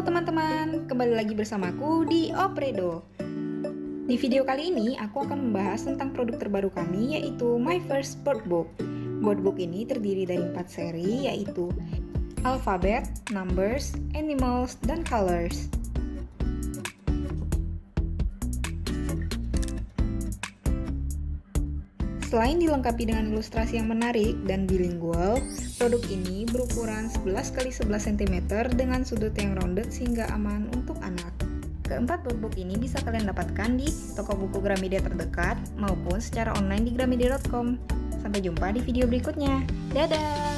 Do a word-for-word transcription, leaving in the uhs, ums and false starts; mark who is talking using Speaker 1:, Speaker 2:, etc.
Speaker 1: teman-teman, kembali lagi bersamaku di Opredo. Di video kali ini aku akan membahas tentang produk terbaru kami, yaitu My First Boardbook. Boardbook ini terdiri dari empat seri, yaitu Alphabet, Numbers, Animals, dan Colors. Selain dilengkapi dengan ilustrasi yang menarik dan bilingual, produk ini berukuran sebelas kali sebelas sentimeter dengan sudut yang rounded sehingga aman untuk anak. Keempat boardbook ini bisa kalian dapatkan di toko buku Gramedia terdekat maupun secara online di gramedia dot com. Sampai jumpa di video berikutnya. Dadah!